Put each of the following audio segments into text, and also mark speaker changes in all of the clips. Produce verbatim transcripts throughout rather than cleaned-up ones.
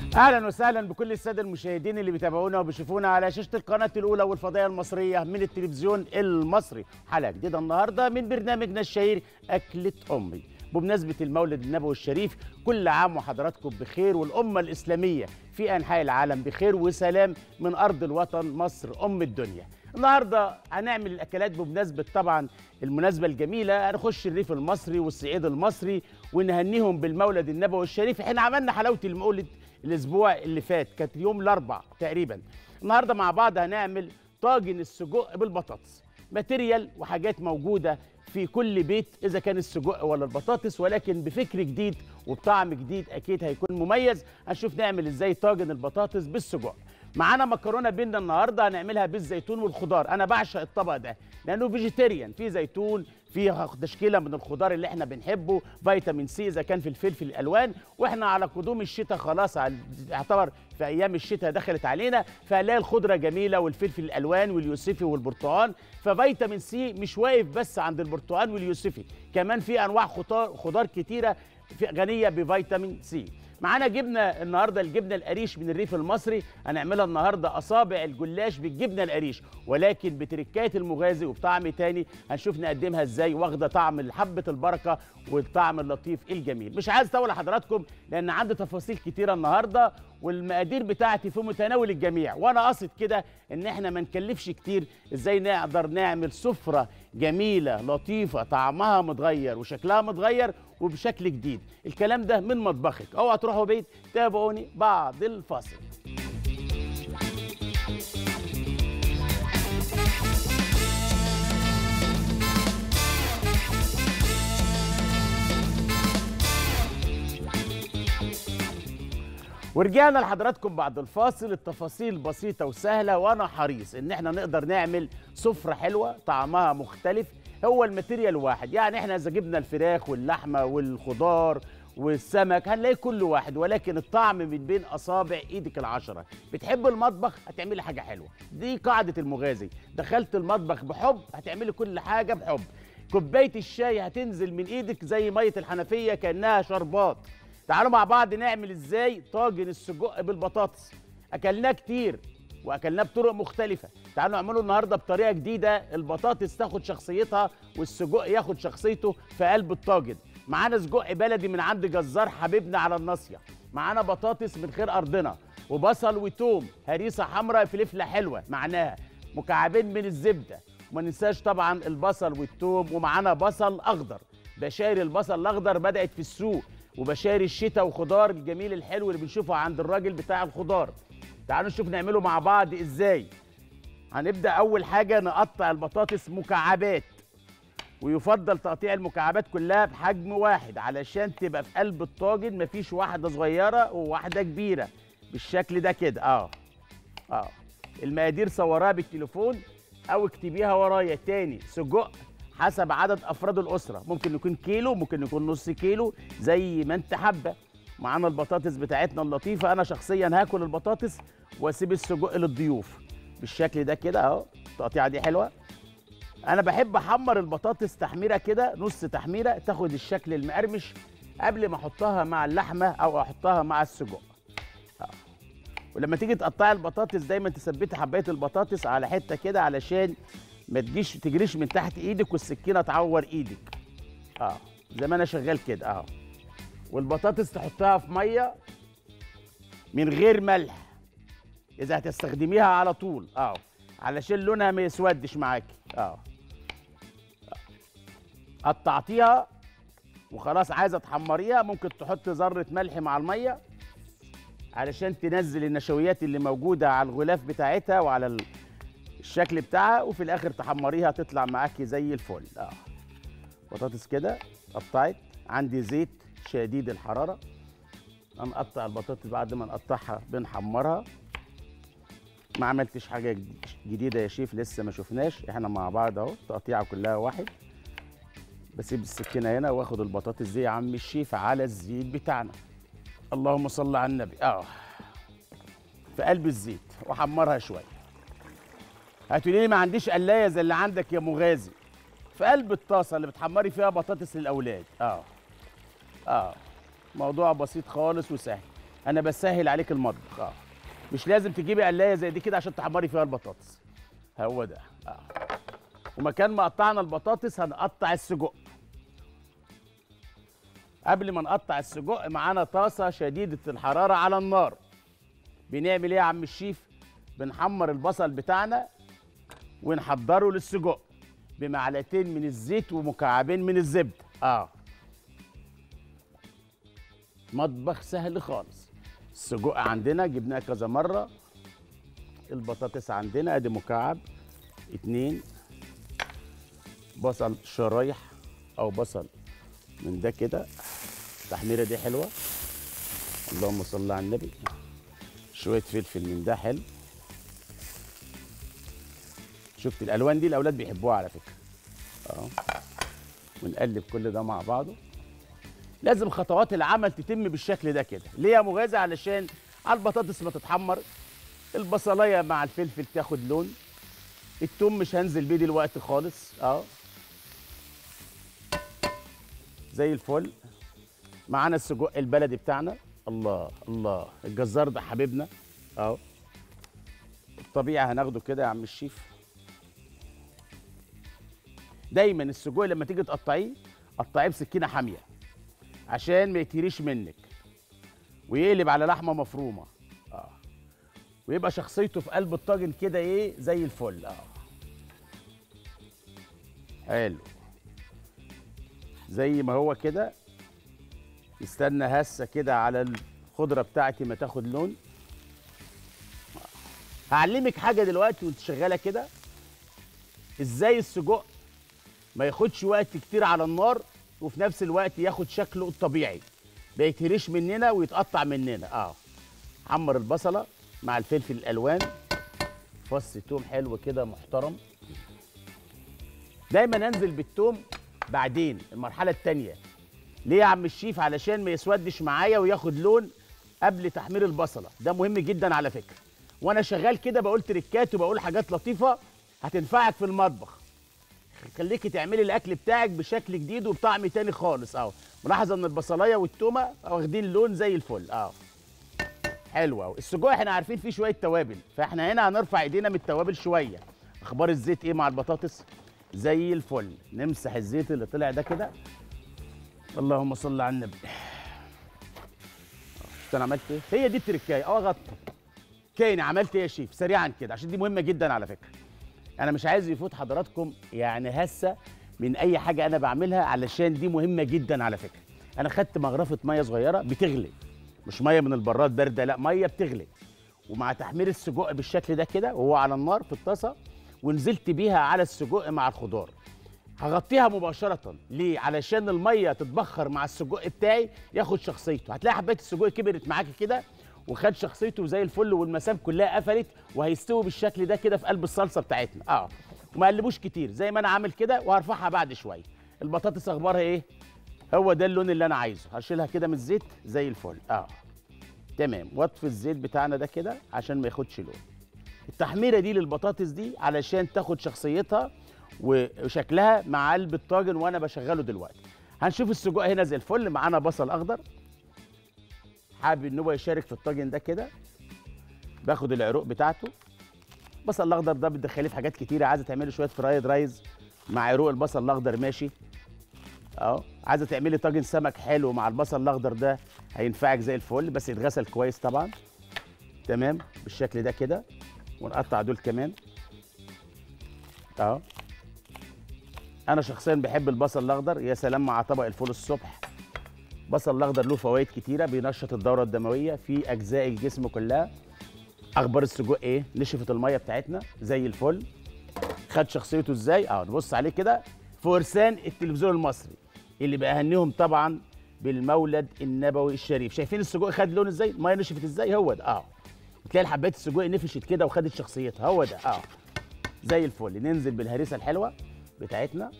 Speaker 1: اهلا وسهلا بكل الساده المشاهدين اللي بيتابعونا وبيشوفونا على شاشه القناه الاولى والفضائيه المصريه من التلفزيون المصري. حلقه جديده النهارده من برنامجنا الشهير اكله امي بمناسبه المولد النبوي الشريف. كل عام وحضراتكم بخير والامه الاسلاميه في انحاء العالم بخير وسلام من ارض الوطن مصر ام الدنيا. النهارده هنعمل الاكلات بمناسبه طبعا المناسبه الجميله، هنخش الريف المصري والصعيد المصري ونهنيهم بالمولد النبوي الشريف. احنا عملنا حلاوه المولد الاسبوع اللي فات، كانت يوم الاربع تقريبا. النهارده مع بعض هنعمل طاجن السجق بالبطاطس. ماتيريال وحاجات موجوده في كل بيت اذا كان السجق ولا البطاطس، ولكن بفكر جديد وبطعم جديد اكيد هيكون مميز. هنشوف نعمل ازاي طاجن البطاطس بالسجق. معانا مكرونه بينا النهارده هنعملها بالزيتون والخضار. انا بعشق الطبق ده لانه فيجيتيريان، فيه زيتون، فيه تشكيله من الخضار اللي احنا بنحبه، فيتامين سي اذا كان في الفلفل الالوان، واحنا على قدوم الشتاء خلاص، يعتبر في ايام الشتاء دخلت علينا، فهنلاقي الخضره جميله والفلفل الالوان واليوسفي والبرتقال. ففيتامين سي مش واقف بس عند البرتقال واليوسفي، كمان في انواع خضار خضار كتيره غنيه بفيتامين سي. معانا جبنه النهارده، الجبنه القريش من الريف المصري. هنعملها النهارده اصابع الجلاش بالجبنه القريش، ولكن بتركات المغازي وبطعم تاني. هنشوف نقدمها ازاي واخده طعم حبه البركه والطعم اللطيف الجميل. مش عايز اطول حضراتكم لان عندي تفاصيل كتيره النهارده، والمقادير بتاعتي في متناول الجميع، وانا قاصد كده ان احنا ما نكلفش كتير. ازاي نقدر نعمل سفره جميله لطيفه طعمها متغير وشكلها متغير وبشكل جديد. الكلام ده من مطبخك، اوعوا تروحوا بيت. تابعوني بعد الفاصل. ورجعنا لحضراتكم بعد الفاصل. التفاصيل بسيطة وسهلة، وانا حريص ان احنا نقدر نعمل سفرة حلوة طعمها مختلف. هو الماتيريال واحد، يعني احنا اذا جبنا الفراخ واللحمة والخضار والسمك هنلاقي كل واحد، ولكن الطعم من بين اصابع ايدك العشرة. بتحب المطبخ هتعملي حاجة حلوة، دي قاعدة المغازي. دخلت المطبخ بحب هتعملي كل حاجة بحب. كوباية الشاي هتنزل من ايدك زي مية الحنفية كأنها شربات. تعالوا مع بعض نعمل ازاي طاجن السجق بالبطاطس. اكلناه كتير واكلناه بطرق مختلفه، تعالوا نعمله النهارده بطريقه جديده. البطاطس تاخد شخصيتها والسجق ياخد شخصيته في قلب الطاجن. معانا سجق بلدي من عند جزار حبيبنا على الناصيه، معانا بطاطس من خير ارضنا، وبصل وتوم، هريسه حمراء، فلفله حلوه معناها، مكعبين من الزبده، وما ننساش طبعا البصل والتوم، ومعانا بصل اخضر. بشاير البصل الاخضر بدات في السوق، وبشاير الشتاء وخضار الجميل الحلو اللي بنشوفه عند الراجل بتاع الخضار. تعالوا نشوف نعمله مع بعض ازاي. هنبدأ أول حاجة نقطع البطاطس مكعبات، ويفضل تقطيع المكعبات كلها بحجم واحد علشان تبقى في قلب الطاجن، مفيش واحدة صغيرة وواحدة كبيرة بالشكل ده كده. اه اه المقادير صوراها بالتليفون أو اكتبيها ورايا. تاني، سجق حسب عدد افراد الاسره، ممكن يكون كيلو، ممكن يكون نص كيلو، زي ما انت حابه. معانا البطاطس بتاعتنا اللطيفه. انا شخصيا هاكل البطاطس واسيب السجق للضيوف بالشكل ده كده اهو. التقطيعه دي حلوه. انا بحب احمر البطاطس تحميره كده، نص تحميره، تاخد الشكل المقرمش قبل ما احطها مع اللحمه او احطها مع السجق. اه. ولما تيجي تقطعي البطاطس دايما تثبتي حبايه البطاطس على حته كده علشان ما تجيش تجريش من تحت ايدك والسكينه تعور ايدك. اه زي ما انا شغال كده اه. والبطاطس تحطها في ميه من غير ملح اذا هتستخدميها على طول اه، علشان لونها ما يسودش معاكي اه. قطعتيها وخلاص عايزه تحمريها، ممكن تحط ذره ملح مع الميه علشان تنزل النشويات اللي موجوده على الغلاف بتاعتها وعلى ال... الشكل بتاعها، وفي الاخر تحمريها تطلع معاكي زي الفل اه. بطاطس كده قطعت، عندي زيت شديد الحراره. هنقطع البطاطس بعد ما نقطعها بنحمرها. ما عملتش حاجه جديده يا شيف، لسه ما شفناش، احنا مع بعض اهو. التقطيعه كلها واحد. بسيب السكينه هنا واخد البطاطس دي يا عم الشيف على الزيت بتاعنا. اللهم صل على النبي اه. في قلب الزيت واحمرها شويه. هتقولي لي ما عنديش قلايه زي اللي عندك يا مغازي. في قلب الطاسه اللي بتحمري فيها بطاطس للاولاد اه اه. موضوع بسيط خالص وسهل. انا بسهل عليك المطبخ. اه مش لازم تجيبي قلايه زي دي كده عشان تحمري فيها البطاطس. هو ده. اه ومكان ما قطعنا البطاطس هنقطع السجق. قبل ما نقطع السجق معانا طاسه شديده الحراره على النار. بنعمل ايه يا عم الشيف؟ بنحمر البصل بتاعنا ونحضره للسجق بمعلقتين من الزيت ومكعبين من الزبده. اه مطبخ سهل خالص. السجق عندنا جبناه كذا مره. البطاطس عندنا ادي مكعب اتنين. بصل شرايح او بصل من ده كده. التحميره دي حلوه. اللهم صل على النبي. شويه فلفل من ده حلو. شفت الالوان دي الاولاد بيحبوها على فكره. اه ونقلب كل ده مع بعضه. لازم خطوات العمل تتم بالشكل ده كده. ليه يا مغازي؟ علشان على البطاطس ما تتحمر، البصلايه مع الفلفل تاخد لون، التوم مش هنزل بيه دلوقتي خالص. اه زي الفل. معانا السجق البلدي بتاعنا. الله الله الجزار ده حبيبنا. اهو الطبيعي هناخده كده يا عم الشيف. دايما السجق لما تيجي تقطعيه قطعيه بسكينه حاميه عشان ما يتهريش منك ويقلب على لحمه مفرومه. اه ويبقى شخصيته في قلب الطاجن كده ايه زي الفل. اه حلو زي ما هو كده. استنى هسه كده على الخضره بتاعتي ما تاخد لون. هعلمك حاجه دلوقتي وانت شغاله كده، ازاي السجق ما ياخدش وقت كتير على النار وفي نفس الوقت ياخد شكله الطبيعي، ما يتهريش مننا ويتقطع مننا. اه حمر البصله مع الفلفل الالوان، فص توم حلو كده محترم. دايما انزل بالتوم بعدين المرحله الثانيه. ليه يا عم الشيف؟ علشان ما يسودش معايا وياخد لون قبل تحمير البصله. ده مهم جدا على فكره. وانا شغال كده بقول تريكات وبقول حاجات لطيفه هتنفعك في المطبخ، خليكي تعملي الاكل بتاعك بشكل جديد وبطعم تاني خالص. اهو ملاحظه ان البصلايه والتومه واخدين لون زي الفل. اهو حلو اهو. السجق احنا عارفين فيه شويه توابل، فاحنا هنا هنرفع ايدينا من التوابل شويه. اخبار الزيت ايه مع البطاطس؟ زي الفل. نمسح الزيت اللي طلع ده كده. اللهم صل على النبي. شفت انا عملت ايه؟ هي دي التركايه. اه غطي كاني عملت ايه يا شيف سريعا كده عشان دي مهمه جدا على فكره. انا مش عايز يفوت حضراتكم يعني هسه من اي حاجه انا بعملها علشان دي مهمه جدا على فكره. انا خدت مغرفه ميه صغيره بتغلي، مش ميه من البراد بارده، لا ميه بتغلي، ومع تحمير السجق بالشكل ده كده وهو على النار في الطاسه ونزلت بيها على السجق مع الخضار. هغطيها مباشره. ليه؟ علشان الميه تتبخر مع السجق بتاعي ياخد شخصيته. هتلاقي حبايه السجق كبرت معاكي كده وخد شخصيته زي الفل والمسام كلها قفلت وهيستوي بالشكل ده كده في قلب الصلصه بتاعتنا. اه وما قلبوش كتير زي ما انا عامل كده وهرفعها بعد شويه. البطاطس اخبارها ايه؟ هو ده اللون اللي انا عايزه. هشيلها كده من الزيت زي الفل. اه تمام. واطفي الزيت بتاعنا ده كده عشان ما ياخدش لون. التحميره دي للبطاطس دي علشان تاخد شخصيتها وشكلها مع قلب الطاجن وانا بشغله دلوقتي. هنشوف السجق هنا زي الفل. معانا بصل اخضر حابب ان هو يشارك في الطاجن ده كده. باخد العروق بتاعته. البصل الاخضر ده بتدخليه في حاجات كتيره. عايزه تعملي شويه فرايد رايز مع عروق البصل الاخضر ماشي. اهو عايزه تعملي طاجن سمك حلو مع البصل الاخضر ده هينفعك زي الفل، بس يتغسل كويس طبعا. تمام بالشكل ده كده. ونقطع دول كمان. اهو انا شخصيا بحب البصل الاخضر. يا سلام مع طبق الفول الصبح. البصل الاخضر له فوائد كتيره، بينشط الدوره الدمويه في اجزاء الجسم كلها. اخبار السجق ايه؟ نشفت الميه بتاعتنا زي الفل. خد شخصيته ازاي؟ اه نبص عليه كده. فرسان التلفزيون المصري اللي بأهنيهم طبعا بالمولد النبوي الشريف. شايفين السجق خد لون ازاي؟ الميه نشفت ازاي؟ هو ده. اه تلاقي حبات السجق نفشت كده وخدت شخصيتها. هو ده. اه زي الفل. ننزل بالهريسه الحلوه بتاعتنا.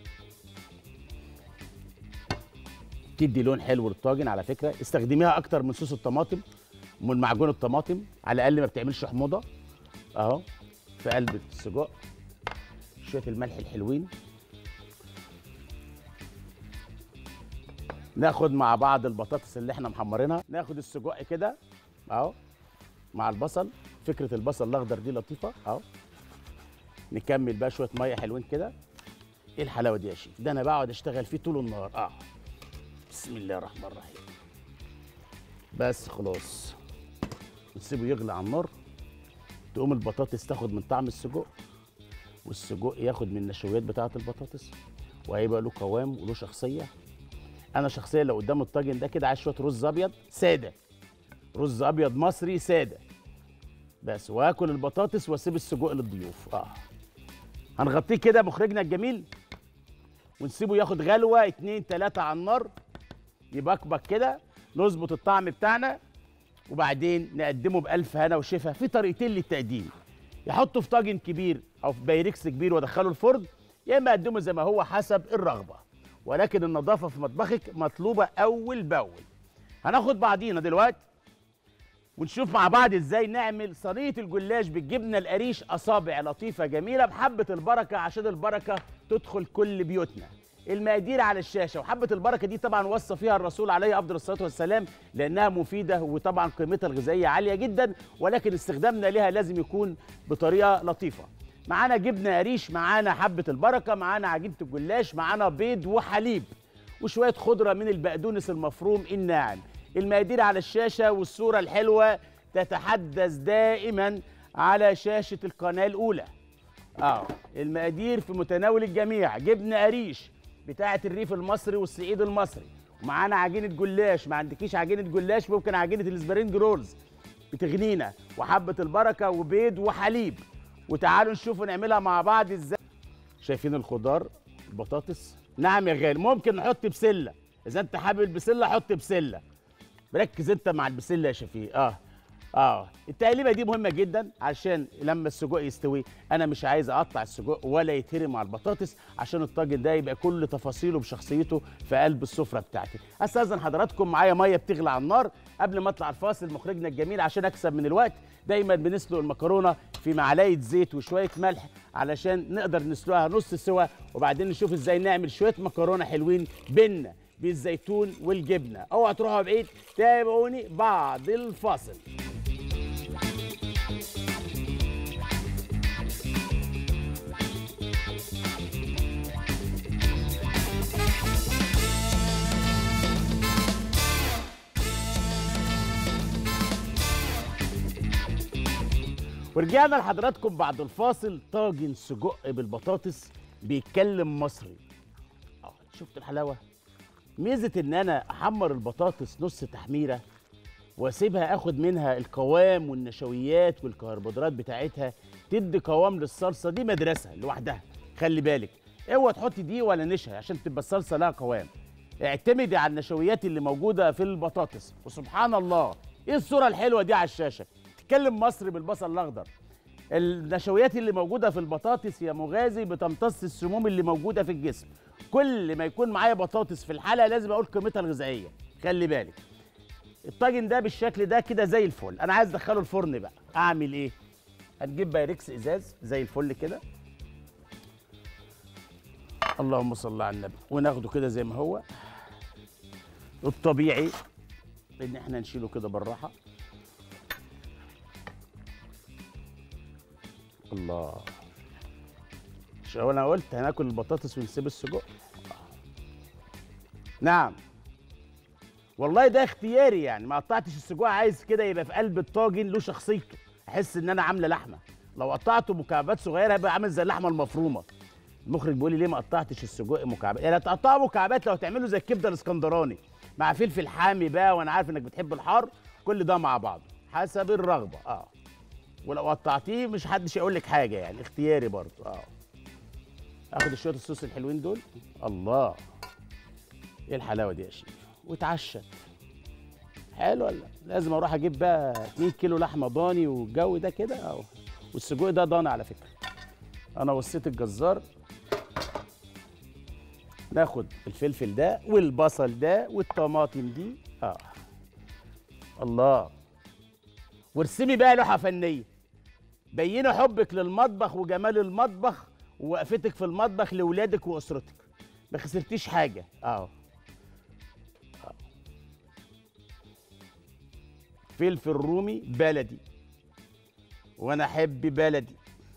Speaker 1: تدي لون حلو للطاجن على فكره. استخدميها اكتر من صوص الطماطم ومن معجون الطماطم، على الاقل ما بتعملش حموضه. اهو في قلب السجق شويه الملح الحلوين. ناخد مع بعض البطاطس اللي احنا محمرينها. ناخد السجق كده اهو مع البصل. فكره البصل الاخضر دي لطيفه اهو. نكمل بقى شويه ميه حلوين كده. ايه الحلاوه دي يا شيف؟ ده انا بقعد اشتغل فيه طول النهار. اه بسم الله الرحمن الرحيم. بس خلاص نسيبه يغلي على النار. تقوم البطاطس تاخد من طعم السجق، والسجق ياخد من النشويات بتاعه البطاطس، وهيبقى له قوام وله شخصيه. انا شخصيا لو قدام الطاجن ده كده عايز شويه رز ابيض ساده، رز ابيض مصري ساده بس، واكل البطاطس واسيب السجق للضيوف. اه هنغطيه كده مخرجنا الجميل، ونسيبه ياخد غلوه اتنين تلاته على النار، يبقبق كده، نظبط الطعم بتاعنا، وبعدين نقدمه بألف هنا وشفا. في طريقتين للتقديم، يحطه في طاجن كبير او في بايركس كبير وادخله الفرن، يا اما اقدمه زي ما هو حسب الرغبه، ولكن النظافه في مطبخك مطلوبه اول باول. هناخد بعضينا دلوقتي ونشوف مع بعض ازاي نعمل صينيه الجلاش بالجبنه القريش، اصابع لطيفه جميله بحبه البركه عشان البركه تدخل كل بيوتنا. المقادير على الشاشه، وحبه البركه دي طبعا وصى فيها الرسول عليه افضل الصلاه والسلام لانها مفيده وطبعا قيمتها الغذائيه عاليه جدا، ولكن استخدامنا لها لازم يكون بطريقه لطيفه. معانا جبنه قريش، معانا حبه البركه، معانا عجينه الجلاش، معانا بيض وحليب وشويه خضره من البقدونس المفروم الناعم. المقادير على الشاشه والصوره الحلوه تتحدث دائما على شاشه القناه الاولى. اه المقادير في متناول الجميع. جبنه قريش بتاعه الريف المصري والصعيد المصري، ومعانا عجينه جلاش، ما عندكيش عجينه جلاش ممكن عجينه الاسبرينج رولز بتغنينا، وحبه البركه وبيض وحليب. وتعالوا نشوفوا نعملها مع بعض ازاي. شايفين الخضار؟ البطاطس نعم يا غالي، ممكن نحط بسله اذا انت حابب البسله، حط بسله. مركز انت مع البسله يا شفيق. اه اه التقليبه دي مهمه جدا عشان لما السجق يستوي انا مش عايز اقطع السجق ولا يتهرم مع البطاطس، عشان الطاجن ده يبقى كل تفاصيله بشخصيته في قلب السفره بتاعتي. استاذن حضراتكم معايا ميه بتغلي على النار. قبل ما اطلع الفاصل مخرجنا الجميل عشان اكسب من الوقت، دايما بنسلق المكرونه في معلقه زيت وشويه ملح علشان نقدر نسلقها نص سوا، وبعدين نشوف ازاي نعمل شويه مكرونه حلوين بينا بالزيتون والجبنه. اوعى تروحوا بعيد، تابعوني بعد الفاصل. ورجعنا لحضراتكم بعد الفاصل. طاجن سجق بالبطاطس بيتكلم مصري. اه شفت الحلاوه؟ ميزه ان انا احمر البطاطس نص تحميره واسيبها اخد منها القوام والنشويات والكربوهيدرات بتاعتها، تدي قوام للصلصه دي مدرسه لوحدها. خلي بالك اوعى تحطي دي ولا نشا عشان تبقى الصلصه لها قوام. اعتمدي على النشويات اللي موجوده في البطاطس. وسبحان الله ايه الصوره الحلوه دي على الشاشه؟ تتكلم مصري بالبصل الاخضر. النشويات اللي موجوده في البطاطس يا مغازي بتمتص السموم اللي موجوده في الجسم. كل ما يكون معايا بطاطس في الحلقه لازم اقول قيمتها الغذائيه. خلي بالك الطاجن ده بالشكل ده كده زي الفل. انا عايز ادخله الفرن بقى، اعمل ايه؟ هنجيب بايركس ازاز زي الفل كده، اللهم صل على النبي، وناخده كده زي ما هو. الطبيعي ان احنا نشيله كده بالراحه. الله، شو انا قلت هناكل البطاطس ونسيب السجق؟ نعم والله ده اختياري، يعني ما قطعتش السجق، عايز كده يبقى في قلب الطاجن له شخصيته، احس ان انا عامله لحمه. لو قطعته مكعبات صغيره هيبقى عامل زي اللحمه المفرومه. المخرج بيقول لي ليه ما قطعتش السجق مكعبات؟ يعني تقطعه مكعبات لو تعمله زي الكبده الاسكندراني مع فلفل حامي بقى، وانا عارف انك بتحب الحار، كل ده مع بعض حسب الرغبه. اه ولو قطعتيه مش حدش يقول لك حاجه، يعني اختياري برضه. اه اخد شويه الصوص الحلوين دول. الله ايه الحلاوه دي يا شيخ؟ واتعشت حلو ولا لازم اروح اجيب بقى اتنين كيلو لحمه ضاني والجو ده كده؟ اهو والسجق ده ضاني على فكره. انا وصيت الجزار ناخد الفلفل ده والبصل ده والطماطم دي. اه الله، وارسمي بقى لوحه فنيه بيني حبك للمطبخ وجمال المطبخ ووقفتك في المطبخ لاولادك واسرتك. ما خسرتيش حاجه. اه فلفل رومي بلدي، وانا احب بلدي.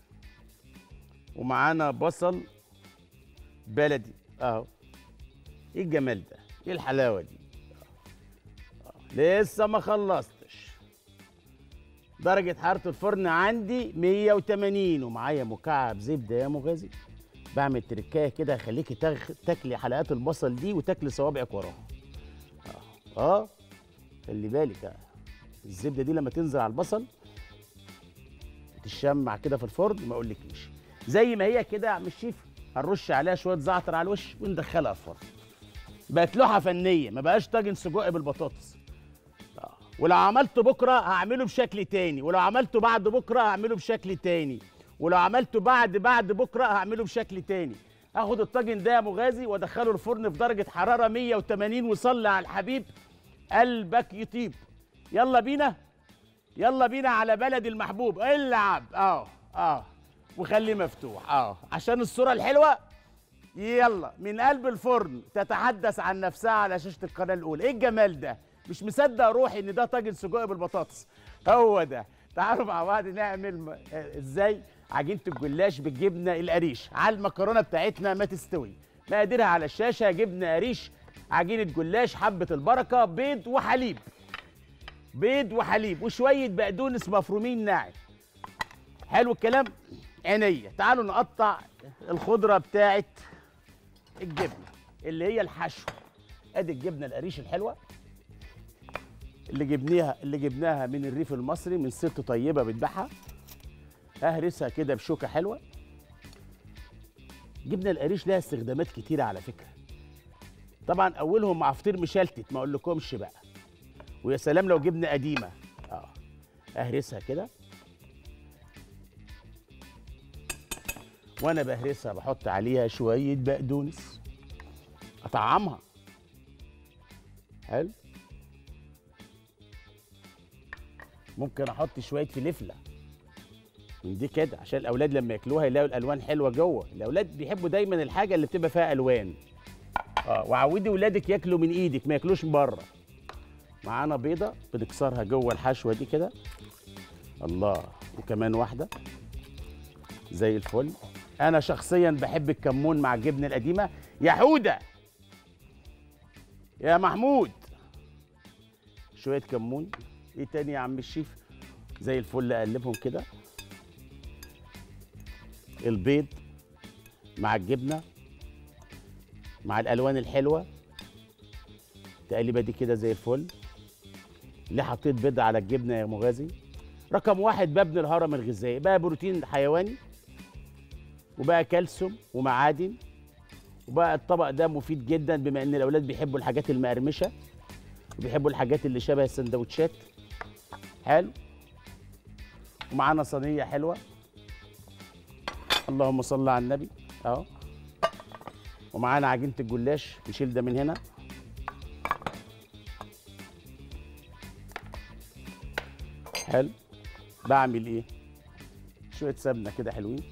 Speaker 1: ومعانا بصل بلدي اهو. ايه الجمال ده؟ ايه الحلاوه دي؟ آه. لسه ما خلصتش. درجه حراره الفرن عندي مية وتمانين، ومعايا مكعب زبده يا مغازي. بعمل تركايه كده هخليكي تاخ... تاكلي حلقات البصل دي وتاكلي صوابعك وراها. اه اه خلي بالك. آه. الزبده دي لما تنزل على البصل تشمع كده في الفرن ما اقولكيش. زي ما هي كده يا عم الشيف هنرش عليها شويه زعتر على الوش وندخلها الفرن. بقت لوحه فنيه، ما بقاش طاجن سجق بالبطاطس. آه. ولو عملته بكره هعمله بشكل تاني، ولو عملته بعد بكره هعمله بشكل تاني، ولو عملته بعد بعد بكره هعمله بشكل تاني. هاخد الطاجن ده يا مغازي وادخله الفرن في درجه حراره مية وتمانين، وصلي على الحبيب قلبك يطيب. يلا بينا، يلا بينا على بلد المحبوب. العب اه اه وخليه مفتوح اه عشان الصوره الحلوه. يلا من قلب الفرن تتحدث عن نفسها على شاشه القناه الاولى. ايه الجمال ده؟ مش مصدق روحي ان ده طاجن سجق بالبطاطس. هو ده. تعالوا مع بعض نعمل م... آه، ازاي عجينه الجلاش بالجبنه القريش على المكرونه بتاعتنا ما تستوي. مقاديرها على الشاشه: جبنه قريش، عجينه جلاش، حبه البركه، بيض وحليب. بيض وحليب وشويه بقدونس مفرومين ناعم. حلو الكلام. عينيا. تعالوا نقطع الخضره بتاعت الجبنه اللي هي الحشو. ادي الجبنه القريش الحلوه اللي جبناها اللي جبناها من الريف المصري من ست طيبه بتبيعها. اهرسها كده بشوكه حلوه. جبنه القريش لها استخدامات كتيره على فكره. طبعا اولهم مع فطير مشلتت ما اقولكمش بقى. ويا سلام لو جبنه قديمه. اه اهرسها كده. وانا بهرسها بحط عليها شويه بقدونس اطعمها. حلو. ممكن احط شويه فلفله من دي كده عشان الاولاد لما ياكلوها يلاقوا الالوان حلوه جوه. الاولاد بيحبوا دايما الحاجه اللي بتبقى فيها الوان. اه وعودي ولادك ياكلوا من ايدك ما ياكلوش من بره. معانا بيضه بنكسرها جوه الحشوه دي كده. الله. وكمان واحده زي الفل. انا شخصيا بحب الكمون مع الجبنه القديمه. يا حوده يا محمود شويه كمون. ايه تاني يا عم الشيف؟ زي الفل. اقلبهم كده. البيض مع الجبنه مع الالوان الحلوه. تقليبه دي كده زي الفل. ليه حطيت بيض على الجبنه يا مغازي؟ رقم واحد ببني الهرم الغذائي. بقى بروتين حيواني وبقى كالسيوم ومعادن. وبقى الطبق ده مفيد جدا بما ان الاولاد بيحبوا الحاجات المقرمشه وبيحبوا الحاجات اللي شبه السندوتشات. حلو. ومعانا صينيه حلوه. اللهم صل على النبي اهو. ومعانا عجينه الجلاش. نشيل ده من هنا. حلو. بعمل ايه؟ شويه سمنه كده حلوين.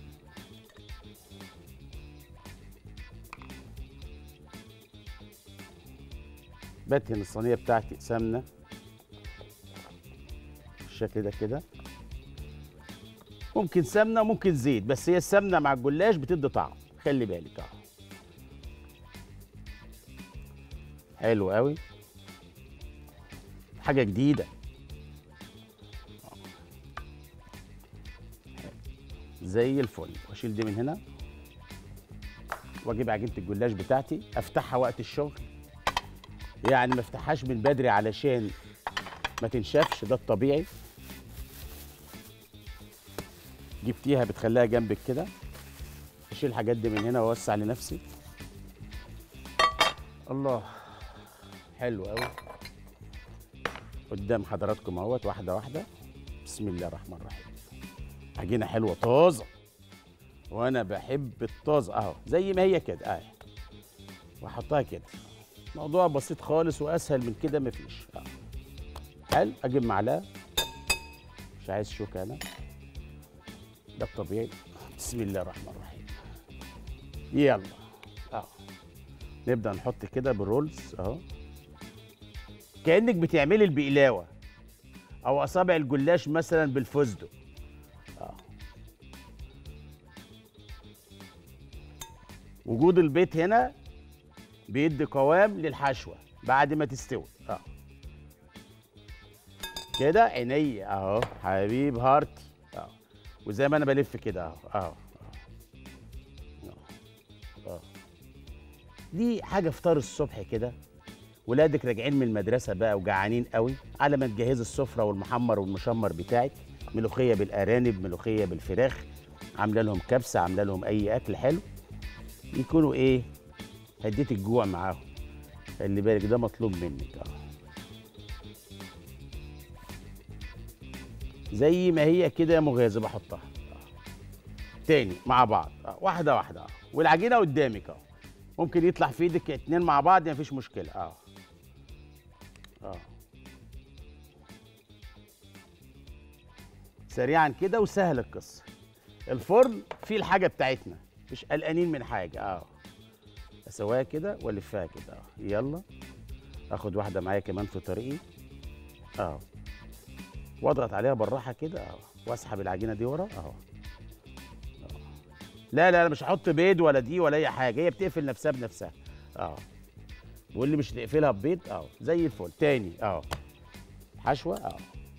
Speaker 1: بدهن الصينيه بتاعتي سمنه بالشكل ده كده. ممكن سمنه ممكن زيت، بس هي السمنه مع الجلاش بتدي طعم. خلي بالك اهو. حلو قوي. حاجه جديده. زي الفل. واشيل دي من هنا واجيب عجينه الجلاش بتاعتي افتحها وقت الشغل. يعني ما افتحهاش من بدري علشان ما تنشفش، ده الطبيعي. جبتيها بتخليها جنبك كده. اشيل الحاجات دي من هنا واوسع لنفسي. الله. حلو قوي. قدام حضراتكم اهوت واحده واحده. بسم الله الرحمن الرحيم. عجينه حلوه طازه وانا بحب الطازه اهو زي ما هي كده اهي. واحطها كده. موضوع بسيط خالص واسهل من كده مفيش. اه حلو. اجيب معلقه. مش عايز شوكه انا. ده الطبيعي. بسم الله الرحمن الرحيم. يلا اهو. نبدا نحط كده بالرولز اهو. كانك بتعملي البقلاوه. او اصابع الجلاش مثلا بالفستق. اه وجود البيض هنا بيدي قوام للحشوه بعد ما تستوي. اه كده عينيا اهو حبيب هارتي. اه وزي ما انا بلف كده اهو اهو اه. دي حاجه فطار الصبح كده، ولادك راجعين من المدرسه بقى وجعانين قوي، على ما تجهز السفره والمحمر والمشمر بتاعك، ملوخيه بالارانب، ملوخيه بالفراخ، عامله لهم كبسه، عامله لهم اي اكل حلو، يكونوا ايه، هديت الجوع معاهم. خلي بالك ده مطلوب منك. اه زي ما هي كده يا مغازي بحطها. آه. تاني مع بعض. آه. واحده واحده. آه. والعجينه قدامك اهو، ممكن يطلع في ايدك اتنين مع بعض مفيش مشكله. اه اه سريعا كده وسهل القصه. الفرن فيه الحاجه بتاعتنا، مش قلقانين من حاجه. اه اسويها كده والفها كده. اه يلا اخد واحده معايا كمان في طريقي. اه واضغط عليها بالراحه كده. اه واسحب العجينه دي ورا. اهو لا لا لا مش هحط بيض ولا دي ولا اي حاجه، هي بتقفل نفسها بنفسها. اه بقول لي مش هتقفلها ببيض. اه زي الفل. تاني اه حشوه. اه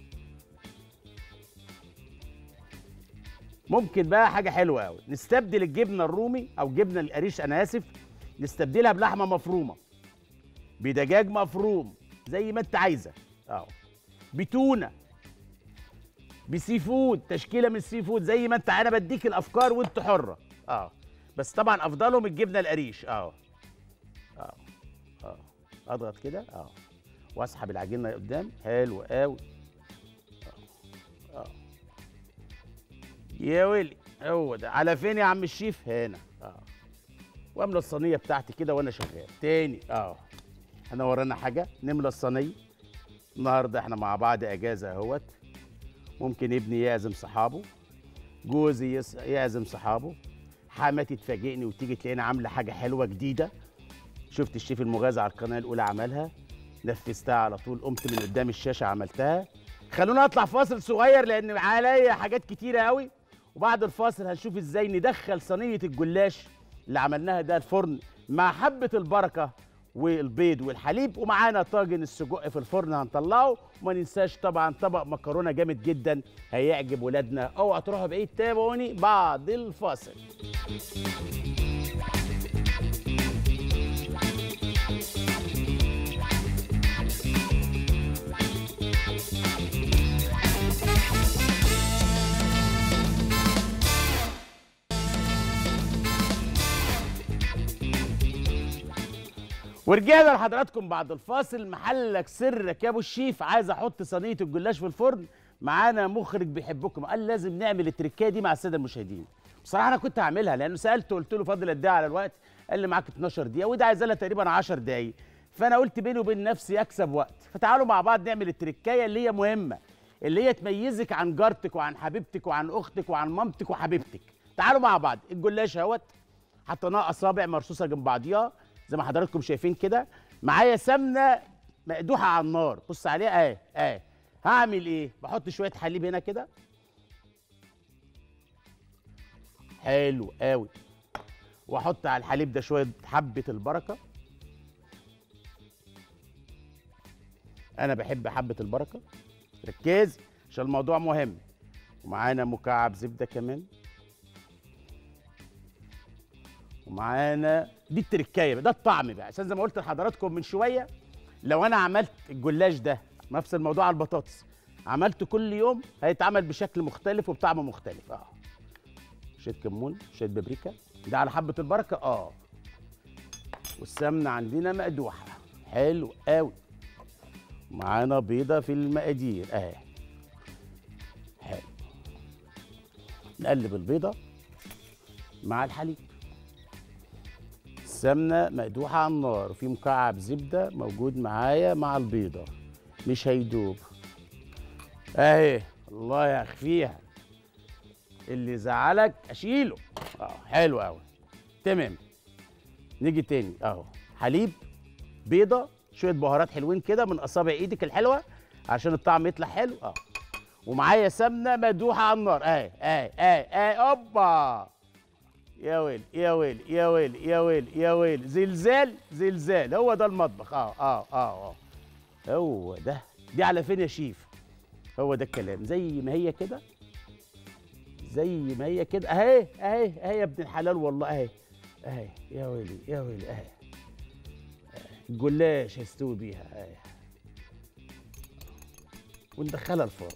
Speaker 1: ممكن بقى حاجه حلوه قوي، نستبدل الجبنه الرومي او جبنه القريش، انا اسف، نستبدلها بلحمه مفرومه، بدجاج مفروم زي ما انت عايزه. اه بتونه، بسي فود، تشكيله من السي فود زي ما انت. انا بديك الافكار وانت حره. اه بس طبعا افضلهم الجبنه القريش. اه اه اه اضغط كده. اه واسحب العجينه قدام. حلو قوي. اه اه يا ويلي، هو ده. على فين يا عم الشيف؟ هنا. اه واملى الصينيه بتاعتي كده وانا شغال. تاني اه احنا ورانا حاجه نملى الصينيه. النهارده احنا مع بعض اجازه اهوت، ممكن ابني يعزم صحابه، جوزي يس- يعزم صحابه، حماتي تفاجئني وتيجي تلاقيني عامله حاجه حلوه جديده. شفت الشيف المغازي على القناه الاولى عملها، نفذتها على طول، قمت من قدام الشاشه عملتها. خلونا اطلع فاصل صغير لان عليا حاجات كتيره قوي، وبعد الفاصل هنشوف ازاي ندخل صينيه الجلاش اللي عملناها ده الفرن مع حبه البركه والبيض والحليب، ومعانا طاجن السجق في الفرن هنطلعه. وما ننساش طبعا طبق مكرونه جامد جدا هيعجب ولادنا. اوعوا تروحوا بعيد، تابعوني بعد الفاصل. ورجعنا لحضراتكم بعد الفاصل. محلك سرك يا ابو الشيف، عايز احط صينيه الجلاش في الفرن. معانا مخرج بيحبكم، قال لازم نعمل التركيه دي مع الساده المشاهدين. بصراحه انا كنت هعملها لانه سالته قلت له فاضل قد ايه على الوقت، قال لي معاك اتناشر دقيقه، ودي عايزه لها تقريبا عشر دقايق. فانا قلت بيني وبين نفسي اكسب وقت، فتعالوا مع بعض نعمل التركيه اللي هي مهمه، اللي هي تميزك عن جارتك وعن حبيبتك وعن اختك وعن مامتك وحبيبتك. تعالوا مع بعض. الجلاش اهوت حطيناه اصابع مرصوصه جنب بعضيها زي ما حضراتكم شايفين كده. معايا سمنه مقدوحه على النار، بص عليها اهي اهي. هعمل ايه؟ بحط شويه حليب هنا كده. حلو قوي. واحط على الحليب ده شويه حبه البركه، انا بحب حبه البركه، ركز عشان الموضوع مهم. ومعانا مكعب زبده كمان، ومعانا دي التركايه، ده الطعم بقى، عشان زي ما قلت لحضراتكم من شويه، لو انا عملت الجلاش ده نفس الموضوع على البطاطس، عملته كل يوم هيتعمل بشكل مختلف وبطعم مختلف. اه شويه كمون، شويه بابريكا، ده على حبه البركه. اه والسمنه عندنا مقدوحه. حلو قوي. معانا بيضه في المقادير اهي. حلو. نقلب البيضه مع الحليب، السمنه مقدوحه على النار، وفي مكعب زبده موجود معايا مع البيضه، مش هيدوب اهي. الله يخفيها، اللي زعلك اشيله. اه حلو قوي. تمام. نيجي تاني اهو، حليب، بيضه، شويه بهارات حلوين كده من اصابع ايدك الحلوه، عشان الطعم يطلع حلو. اه ومعايا سمنه مدوحه على النار. اهي اهي اهي اهي اوبا. يا ويلي يا ويلي يا ويلي يا ويلي يا ويلي، زلزال زلزال. هو ده المطبخ. اه اه اه اه هو ده. دي على فين يا شيف؟ هو ده الكلام، زي ما هي كده، زي ما هي كده اهي اهي اهي يا ابن الحلال والله. اهي اهي يا ويلي يا ويلي. اهي الجلاش هيستوي بيها اهي، وندخلها الفرن.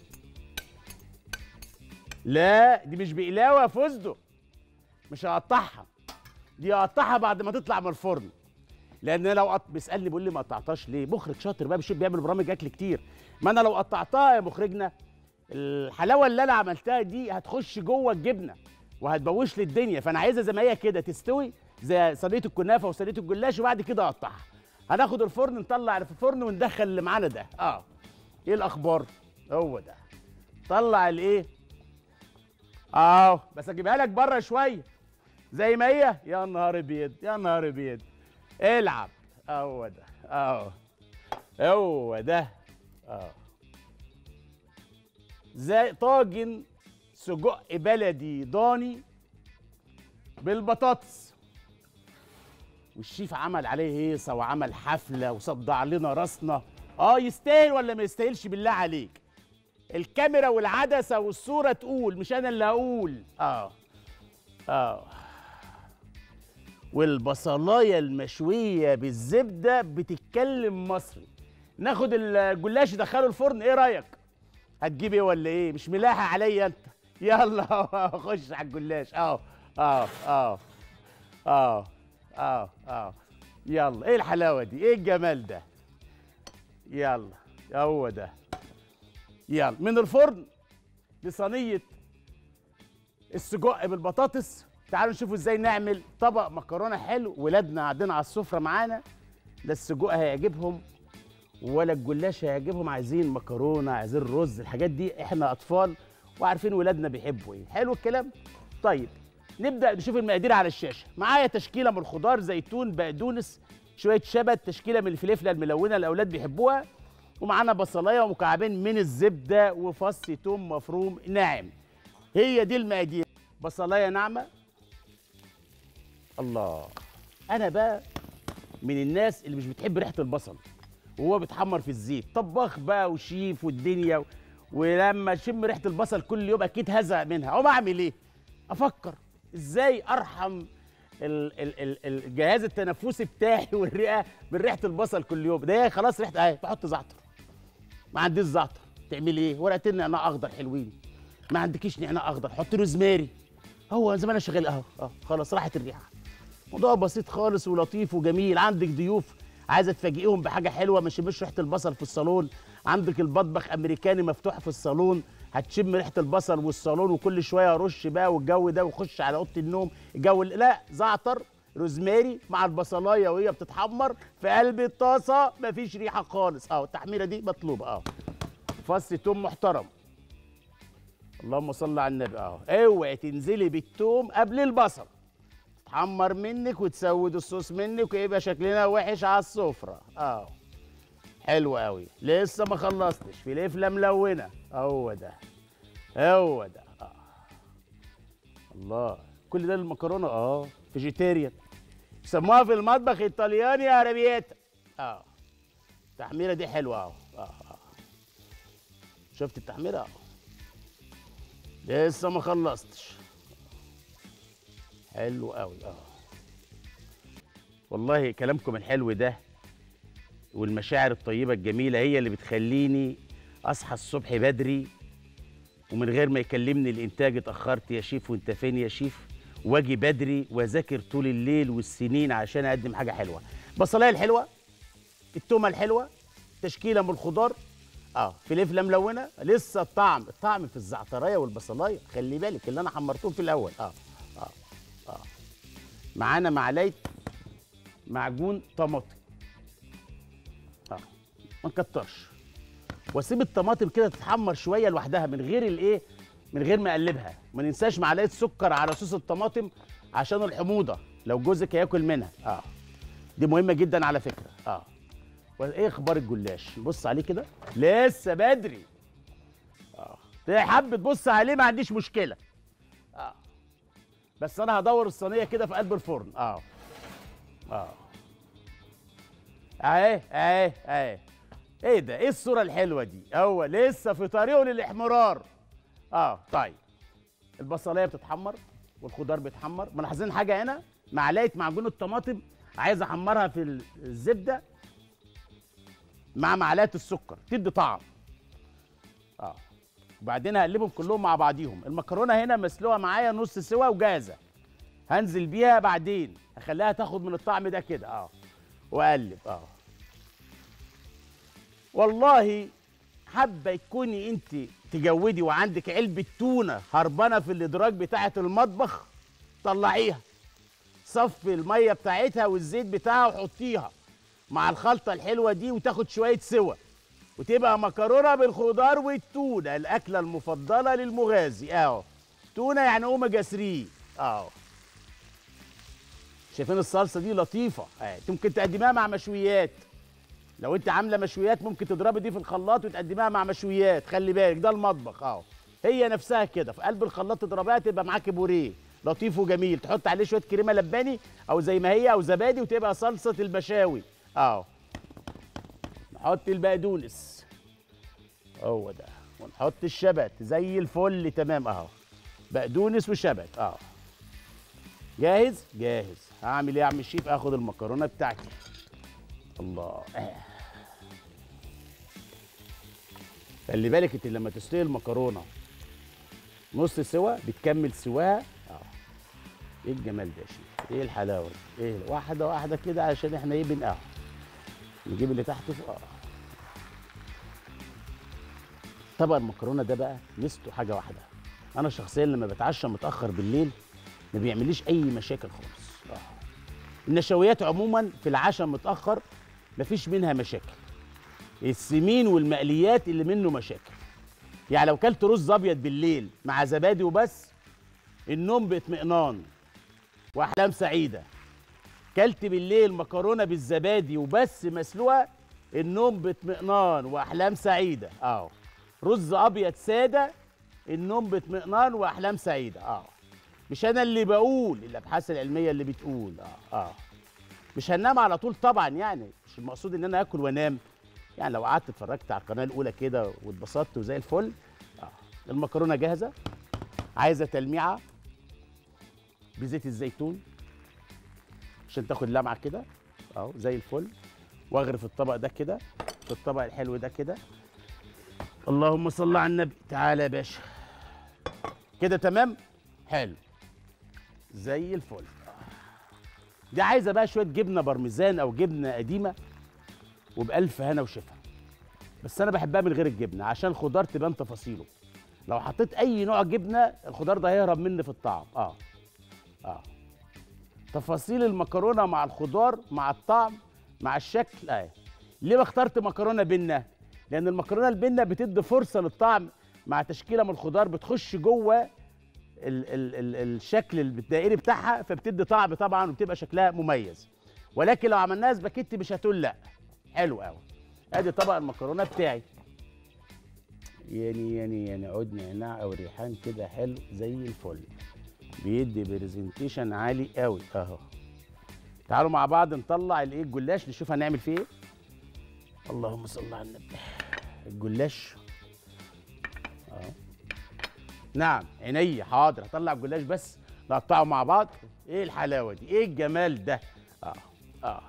Speaker 1: لا دي مش بقلاوه يا فستق، مش هقطعها، دي هقطعها بعد ما تطلع من الفرن. لان لو قط... بيسالني بيقول لي ما قطعتهاش ليه؟ مخرج شاطر بقى، بيشوف بيعمل برامج اكل كتير. ما انا لو قطعتها يا مخرجنا، الحلاوه اللي انا عملتها دي هتخش جوه الجبنه وهتبوش لي الدنيا. فانا عايزها زي ما هي كده تستوي زي صينيه الكنافه وصينيه الجلاش، وبعد كده اقطعها. هناخد الفرن نطلع في الفرن وندخل اللي معانا ده. اه ايه الاخبار؟ هو ده. طلع الايه؟ اه بس اجيبها لك بره شويه زي ما هي. يا نهار ابيض يا نهار ابيض. العب. هو ده. اه هو ده. اه زي طاجن سجق بلدي ضاني بالبطاطس، والشيف عمل عليه هيصه وعمل حفله وصدع لنا راسنا. اه يستاهل ولا ما يستاهلش بالله عليك؟ الكاميرا والعدسه والصوره تقول، مش انا اللي هقول. اه اه والبصلايه المشويه بالزبده بتتكلم مصري. ناخد الجلاش ندخله الفرن، ايه رايك؟ هتجيب ايه ولا ايه؟ مش ملاحق عليا انت. يلا خش على الجلاش. اه اه اه اه اه اه يلا. ايه الحلاوه دي؟ ايه الجمال ده؟ يلا هو ده. يلا من الفرن لصينيه السجق بالبطاطس. تعالوا نشوفوا ازاي نعمل طبق مكرونه حلو. ولادنا قاعدين على السفره معانا، لا السجق هيعجبهم ولا الجلاش هيعجبهم، عايزين مكرونه، عايزين رز، الحاجات دي احنا اطفال وعارفين ولادنا بيحبوا ايه. حلو الكلام. طيب نبدا نشوف المقادير على الشاشه. معايا تشكيله من الخضار، زيتون، بقدونس، شويه شبت، تشكيله من الفلفله الملونه الاولاد بيحبوها، ومعانا بصلايه ومكعبين من الزبده وفص توم مفروم ناعم. هي دي المقادير. بصلايه ناعمه. الله. انا بقى من الناس اللي مش بتحب ريحه البصل وهو بيتحمر في الزيت. طباخ بقى وشيف والدنيا و... ولما اشم ريحه البصل كل يوم اكيد هزهق منها. اقوم اعمل ايه؟ افكر ازاي ارحم ال... ال... ال... الجهاز التنفسي بتاعي والرئه من ريحه البصل كل يوم. ده خلاص ريحه اهي. بحط زعتر. ما عنديش زعتر، تعملي ايه؟ ورقتين نعناع اخضر حلوين. ما عندكيش نعناع اخضر، حط روزماري. هو زي ما انا شغال اهو. اه خلاص راحت الريحه. موضوع بسيط خالص ولطيف وجميل. عندك ضيوف عايزه تفاجئيهم بحاجه حلوه، ما تشمش ريحه البصل في الصالون. عندك المطبخ امريكاني مفتوح في الصالون، هتشم ريحه البصل والصالون وكل شويه رش بقى والجو ده وخش على اوضه النوم الجو. لا، زعتر روزماري مع البصلايه وهي بتتحمر في قلب الطاسه، مفيش ريحه خالص. اه التحميره دي مطلوبه. اه فص توم محترم. اللهم صل على النبي. اه اوعي تنزلي بالتوم قبل البصل، تحمر منك وتسود الصوص منك ويبقى شكلنا وحش على السفره. اه حلو قوي. لسه ما خلصتش. فلفله ملونه. هو ده هو ده. اه الله. كل ده المكرونه اه فيجيتيريان، يسموها في المطبخ الطلياني عربياتا. اه التحميره دي حلوه اهو. اه اه شفت التحميره اهو. لسه ما خلصتش. حلو قوي. اه والله كلامكم الحلو ده والمشاعر الطيبه الجميله هي اللي بتخليني اصحى الصبح بدري ومن غير ما يكلمني الانتاج اتاخرت يا شيف وانت فين يا شيف، واجي بدري واذاكر طول الليل والسنين عشان اقدم حاجه حلوه. البصلايه الحلوه، التومه الحلوه، تشكيله من الخضار، اه فلفله ملونه. لسه الطعم الطعم في الزعترايه والبصلايه، خلي بالك اللي انا حمرتهم في الاول. اه اه اه معانا معلقه معجون طماطم. اه ما نكترش، واسيب الطماطم كده تتحمر شويه لوحدها من غير الايه، من غير ما اقلبها. ما ننساش معلقه سكر على صوص الطماطم عشان الحموضه لو جوزك هياكل منها. اه دي مهمه جدا على فكره. اه وايه اخبار الجلاش؟ نبص عليه كده، لسه بدري. اه حابب تبص عليه ما عنديش مشكله. اه بس انا هدور الصينيه كده في قلب الفرن. اه اه اهي اهي اهي. ايه ده؟ ايه الصوره الحلوه دي؟ هو لسه في طريقه للاحمرار. اه طيب، البصلايه بتتحمر والخضار بيتحمر. ملاحظين حاجه هنا؟ معلقه معجون الطماطم عايز احمرها في الزبده مع معلقه السكر تدي طعم. اه وبعدين هقلبهم كلهم مع بعضيهم. المكرونه هنا مسلوقه معايا نص سوا وجاهزه، هنزل بيها بعدين، هخليها تاخد من الطعم ده كده. اه واقلب. اه والله حابه تكوني انت تجودي وعندك علبه تونه هربانه في الادراج بتاعه المطبخ، طلعيها، صفي الميه بتاعتها والزيت بتاعها وحطيها مع الخلطه الحلوه دي وتاخد شويه سوا، وتبقى مكرونه بالخضار والتونه، الاكله المفضله للمغازي. اهو تونه يعني اوميجا ثلاثة. اهو شايفين الصلصه دي لطيفه؟ اهي ممكن تقدميها مع مشويات. لو انت عامله مشويات ممكن تضربي دي في الخلاط وتقدميها مع مشويات. خلي بالك ده المطبخ. اهو هي نفسها كده في قلب الخلاط تضربيها تبقى معاكي بوريه لطيف وجميل، تحط عليه شويه كريمه لباني او زي ما هي او زبادي وتبقى صلصه المشاوي. اهو نحط البقدونس، هو ده، ونحط الشبت زي الفل. تمام اهو، بقدونس وشبت. اهو جاهز جاهز. هعمل ايه يا عم الشيف؟ اخد المكرونه بتاعتي. الله، خلي بالك انت لما تسلقي المكرونه نص سوا بتكمل سواها. اه ايه الجمال ده يا شيف؟ ايه الحلاوه دي؟ ايه واحده واحده كده عشان احنا ايه بنقهوه. نجيب اللي تحته فوق. اه طبق المكرونه ده بقى ميزته حاجه واحده، انا شخصيا لما بتعشى متاخر بالليل ما بيعمليش اي مشاكل خالص. اه النشويات عموما في العشاء متاخر مفيش منها مشاكل، السمين والمقليات اللي منه مشاكل. يعني لو كلت رز ابيض بالليل مع زبادي وبس النوم باطمئنان واحلام سعيده. كلت بالليل مكرونه بالزبادي وبس مسلوقه النوم باطمئنان واحلام سعيده. اه رز ابيض ساده النوم باطمئنان واحلام سعيده. اه مش انا اللي بقول، الابحاث العلميه اللي بتقول. اه اه مش هننام على طول طبعا، يعني مش المقصود ان انا اكل وانام. يعني لو قعدت اتفرجت على القناه الاولى كده واتبسطت وزي الفل. اه المكرونه جاهزه، عايزه تلميعه بزيت الزيتون عشان تاخد لمعه كده. اهو زي الفل. واغرف الطبق ده كده في الطبق الحلو ده كده. اللهم صل على النبي. تعالى يا باشا كده. تمام حلو زي الفل. دي عايزه بقى شويه جبنه بارميزان او جبنه قديمه وبألف هنا وشفا، بس انا بحبها من غير الجبنه عشان الخضار تبان تفاصيله. لو حطيت اي نوع جبنه الخضار ده هيهرب مني في الطعم. اه اه تفاصيل المكرونه مع الخضار مع الطعم مع الشكل. اه ليه اخترت مكرونه بنه؟ لان المكرونه البنه بتدي فرصه للطعم مع تشكيله من الخضار بتخش جوه ال ال ال الشكل الدائري بتاعها، فبتدي طعم طبعا وبتبقى شكلها مميز. ولكن لو عملناها سباكيتي مش هتقول حلو قوي. ادي طبق المكرونه بتاعي. يعني يعني يعني عود نعناع او ريحان كده حلو زي الفل، بيدي برزنتيشن عالي قوي. اهو تعالوا مع بعض نطلع الايه الجلاش نشوف هنعمل فيه ايه. اللهم صل على النبي. الجلاش اهو. نعم عينيا حاضر. هطلع الجلاش بس نقطعه مع بعض. ايه الحلاوه دي؟ ايه الجمال ده؟ اه اه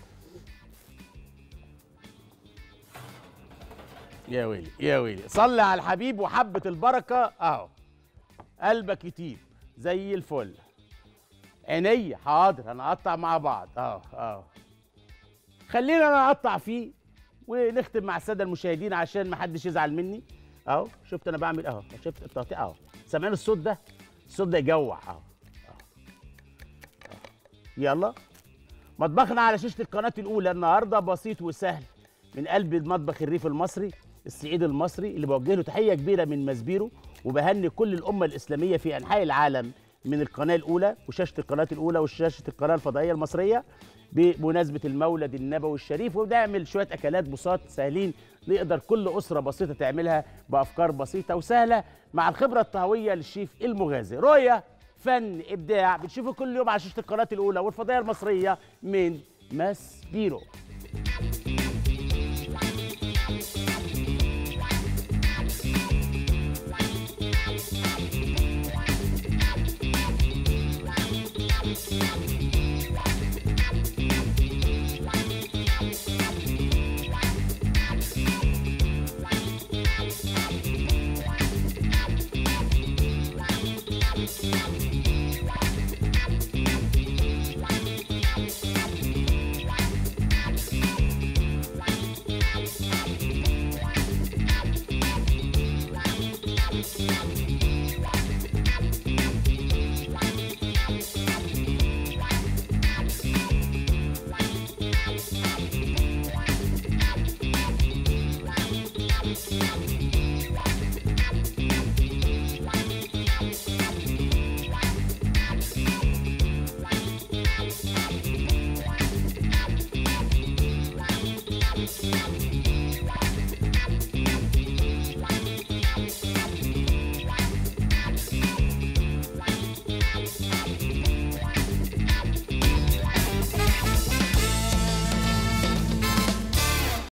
Speaker 1: يا ويلي يا ويلي. صلي على الحبيب وحبة البركة. اهو قلبك يطيب زي الفل. عينيا حاضر. هنقطع مع بعض. اهو اهو خلينا انا اقطع فيه ونختم مع الساده المشاهدين عشان ما حدش يزعل مني. اهو شفت انا بعمل اهو، شفت التقطيع اهو. سامعين الصوت ده؟ الصوت ده يجوع. اهو يلا مطبخنا على شاشه القناه الاولى النهارده بسيط وسهل من قلب المطبخ الريف المصري الصعيد المصري اللي بوجه له تحيه كبيره من مسبيرو، وبهني كل الامه الاسلاميه في انحاء العالم من القناه الاولى وشاشه القناه الاولى وشاشه القناه الفضائيه المصريه بمناسبه المولد النبوي الشريف، ونعمل شويه اكلات بساط سهلين نقدر كل اسره بسيطه تعملها بافكار بسيطه وسهله مع الخبره الطهويه للشيف المغازي. رؤيه، فن، ابداع، بتشوفوا كل يوم على شاشه القناه الاولى والفضائيه المصريه من ماسبيرو.